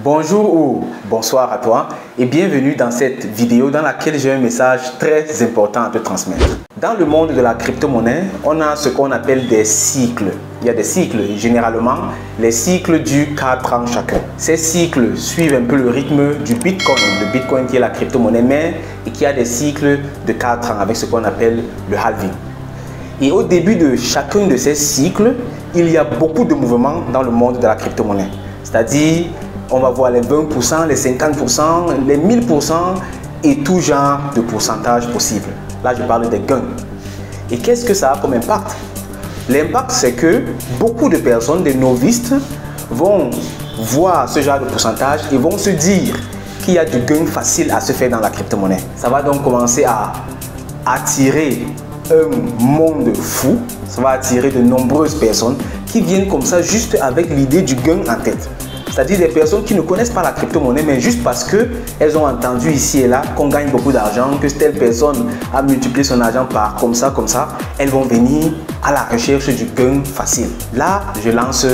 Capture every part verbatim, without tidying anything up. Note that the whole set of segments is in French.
Bonjour ou bonsoir à toi et bienvenue dans cette vidéo dans laquelle j'ai un message très important à te transmettre. Dans le monde de la crypto-monnaie, on a ce qu'on appelle des cycles. Il y a des cycles, généralement les cycles du quatre ans chacun. Ces cycles suivent un peu le rythme du Bitcoin, le Bitcoin qui est la crypto-monnaie mère et qui a des cycles de quatre ans avec ce qu'on appelle le halving. Et au début de chacun de ces cycles, il y a beaucoup de mouvements dans le monde de la crypto-monnaie. C'est-à-dire, on va voir les vingt pour cent, les cinquante pour cent, les mille pour cent et tout genre de pourcentage possible. Là, je parle des gains. Et qu'est-ce que ça a comme impact? L'impact, c'est que beaucoup de personnes, des novices, vont voir ce genre de pourcentage et vont se dire qu'il y a du gain facile à se faire dans la crypto-monnaie. Ça va donc commencer à attirer un monde fou. Ça va attirer de nombreuses personnes qui viennent comme ça juste avec l'idée du gain en tête. C'est-à-dire des personnes qui ne connaissent pas la crypto-monnaie, mais juste parce qu'elles ont entendu ici et là qu'on gagne beaucoup d'argent, que telle personne a multiplié son argent par comme ça, comme ça, elles vont venir à la recherche du gain facile. Là, je lance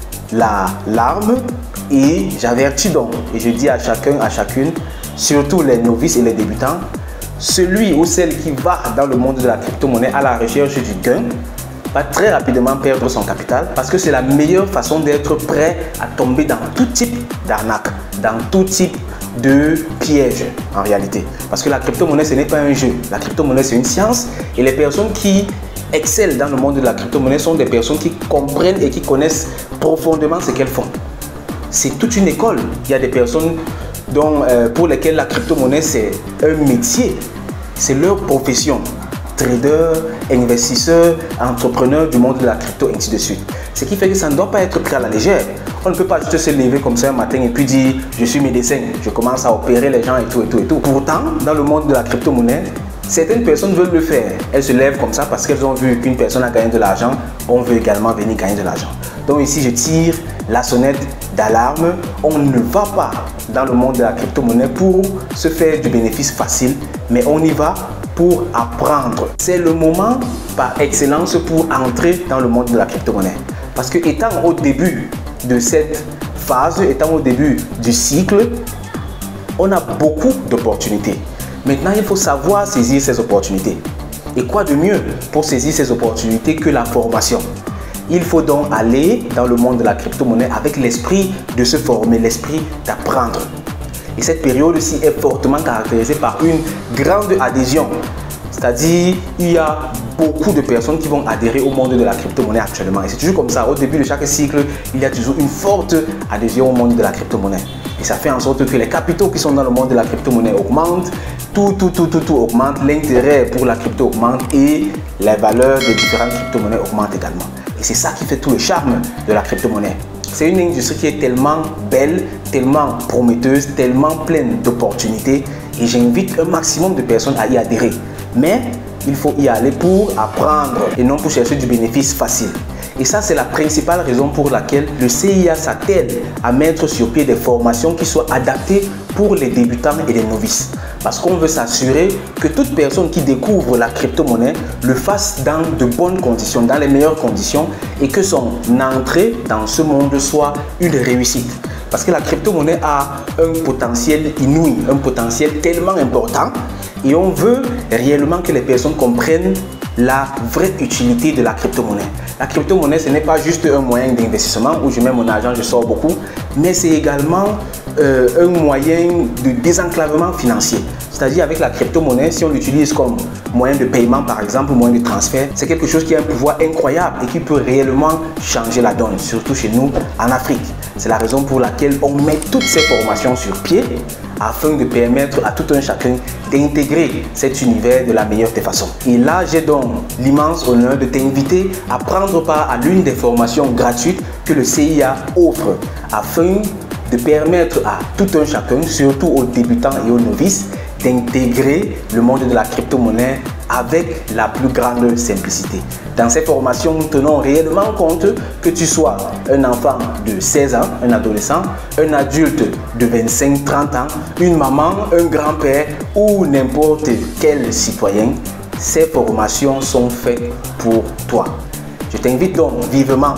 l'alarme et j'avertis donc, et je dis à chacun, à chacune, surtout les novices et les débutants, celui ou celle qui va dans le monde de la crypto-monnaie à la recherche du gain, va très rapidement perdre son capital parce que c'est la meilleure façon d'être prêt à tomber dans tout type d'arnaque, dans tout type de piège en réalité. Parce que la crypto-monnaie, ce n'est pas un jeu. La crypto-monnaie, c'est une science et les personnes qui excellent dans le monde de la crypto-monnaie sont des personnes qui comprennent et qui connaissent profondément ce qu'elles font. C'est toute une école. Il y a des personnes dont, euh, pour lesquelles la crypto-monnaie, c'est un métier. C'est leur profession. Traders, investisseurs, entrepreneurs du monde de la crypto, ainsi de suite. Ce qui fait que ça ne doit pas être pris à la légère. On ne peut pas juste se lever comme ça un matin et puis dire je suis médecin, je commence à opérer les gens et tout et tout et tout. Pourtant, dans le monde de la crypto-monnaie, certaines personnes veulent le faire. Elles se lèvent comme ça parce qu'elles ont vu qu'une personne a gagné de l'argent. On veut également venir gagner de l'argent. Donc ici, je tire la sonnette d'alarme. On ne va pas dans le monde de la crypto-monnaie pour se faire du bénéfice facile, mais on y va pour apprendre. C'est le moment par excellence pour entrer dans le monde de la crypto-monnaie. Parce que étant au début de cette phase, étant au début du cycle, on a beaucoup d'opportunités. Maintenant, il faut savoir saisir ces opportunités. Et quoi de mieux pour saisir ces opportunités que la formation? Il faut donc aller dans le monde de la crypto-monnaie avec l'esprit de se former, l'esprit d'apprendre. Et cette période-ci est fortement caractérisée par une grande adhésion. C'est-à-dire, il y a beaucoup de personnes qui vont adhérer au monde de la crypto-monnaie actuellement. Et c'est toujours comme ça. Au début de chaque cycle, il y a toujours une forte adhésion au monde de la crypto-monnaie. Et ça fait en sorte que les capitaux qui sont dans le monde de la crypto-monnaie augmentent. Tout, tout, tout, tout, tout augmente. L'intérêt pour la crypto augmente et les valeurs des différentes crypto-monnaies augmentent également. Et c'est ça qui fait tout le charme de la crypto-monnaie. C'est une industrie qui est tellement belle, tellement prometteuse, tellement pleine d'opportunités et j'invite un maximum de personnes à y adhérer. Mais il faut y aller pour apprendre et non pour chercher du bénéfice facile. Et ça, c'est la principale raison pour laquelle le C I A s'attelle à mettre sur pied des formations qui soient adaptées pour les débutants et les novices. Parce qu'on veut s'assurer que toute personne qui découvre la crypto-monnaie le fasse dans de bonnes conditions, dans les meilleures conditions et que son entrée dans ce monde soit une réussite. Parce que la crypto-monnaie a un potentiel inouï, un potentiel tellement important et on veut réellement que les personnes comprennent la vraie utilité de la crypto-monnaie. La crypto-monnaie, ce n'est pas juste un moyen d'investissement où je mets mon argent, je sors beaucoup, mais c'est également euh, un moyen de désenclavement financier. C'est-à-dire avec la crypto-monnaie, si on l'utilise comme moyen de paiement par exemple, moyen de transfert, c'est quelque chose qui a un pouvoir incroyable et qui peut réellement changer la donne, surtout chez nous en Afrique. C'est la raison pour laquelle on met toutes ces formations sur pied afin de permettre à tout un chacun d'intégrer cet univers de la meilleure des façons. Et là, j'ai donc l'immense honneur de t'inviter à prendre part à l'une des formations gratuites que le C I A offre afin de permettre à tout un chacun, surtout aux débutants et aux novices, d'intégrer le monde de la crypto-monnaie avec la plus grande simplicité. Dans ces formations, nous tenons réellement compte que tu sois un enfant de seize ans, un adolescent, un adulte de vingt-cinq à trente ans, une maman, un grand-père ou n'importe quel citoyen. Ces formations sont faites pour toi. Je t'invite donc vivement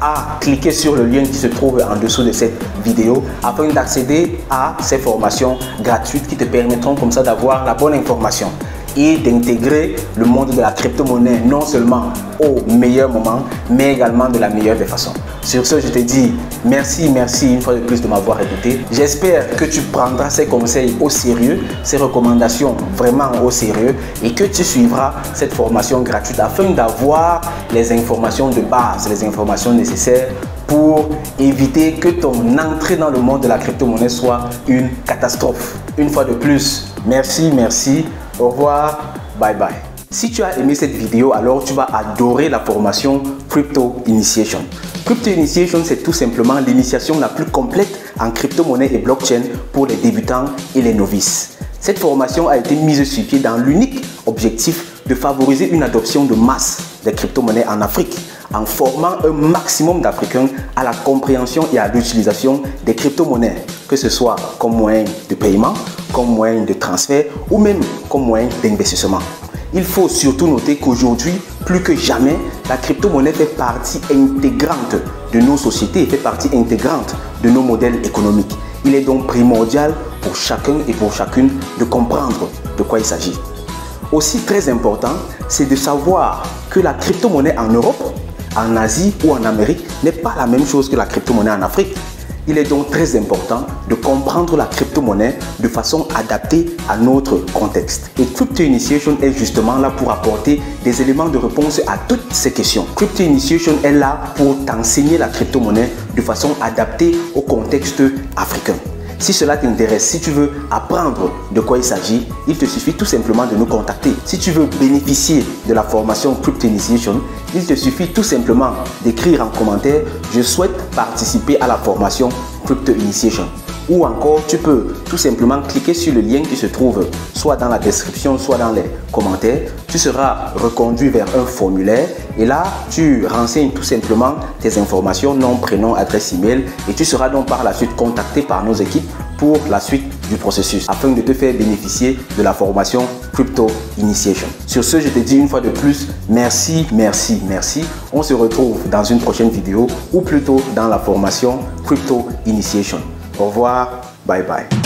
à cliquer sur le lien qui se trouve en dessous de cette vidéo afin d'accéder à ces formations gratuites qui te permettront comme ça d'avoir la bonne information et d'intégrer le monde de la crypto-monnaie non seulement au meilleur moment, mais également de la meilleure des façons. Sur ce, je te dis merci, merci une fois de plus de m'avoir écouté. J'espère que tu prendras ces conseils au sérieux, ces recommandations vraiment au sérieux et que tu suivras cette formation gratuite afin d'avoir les informations de base, les informations nécessaires pour éviter que ton entrée dans le monde de la crypto-monnaie soit une catastrophe. Une fois de plus, merci, merci. Au revoir, bye bye. Si tu as aimé cette vidéo, alors tu vas adorer la formation Crypto Initiation. Crypto Initiation, c'est tout simplement l'initiation la plus complète en crypto-monnaie et blockchain pour les débutants et les novices. Cette formation a été mise sur pied dans l'unique objectif de favoriser une adoption de masse des crypto-monnaies en Afrique, en formant un maximum d'Africains à la compréhension et à l'utilisation des crypto-monnaies, que ce soit comme moyen de paiement, comme moyen de transfert ou même comme moyen d'investissement. Il faut surtout noter qu'aujourd'hui, plus que jamais, la crypto-monnaie fait partie intégrante de nos sociétés et fait partie intégrante de nos modèles économiques. Il est donc primordial pour chacun et pour chacune de comprendre de quoi il s'agit. Aussi très important, c'est de savoir que la crypto-monnaie en Europe, en Asie ou en Amérique n'est pas la même chose que la crypto-monnaie en Afrique. Il est donc très important de comprendre la crypto-monnaie de façon adaptée à notre contexte. Et Crypto Initiation est justement là pour apporter des éléments de réponse à toutes ces questions. Crypto Initiation est là pour t'enseigner la crypto-monnaie de façon adaptée au contexte africain. Si cela t'intéresse, si tu veux apprendre de quoi il s'agit, il te suffit tout simplement de nous contacter. Si tu veux bénéficier de la formation Crypto Initiation, il te suffit tout simplement d'écrire en commentaire « Je souhaite participer à la formation Crypto Initiation ». Ou encore, tu peux tout simplement cliquer sur le lien qui se trouve soit dans la description, soit dans les commentaires. Tu seras reconduit vers un formulaire et là, tu renseignes tout simplement tes informations, nom, prénom, adresse email et tu seras donc par la suite contacté par nos équipes pour la suite du processus afin de te faire bénéficier de la formation Crypto Initiation. Sur ce, je te dis une fois de plus, merci, merci, merci. On se retrouve dans une prochaine vidéo ou plutôt dans la formation Crypto Initiation. Au revoir, bye bye.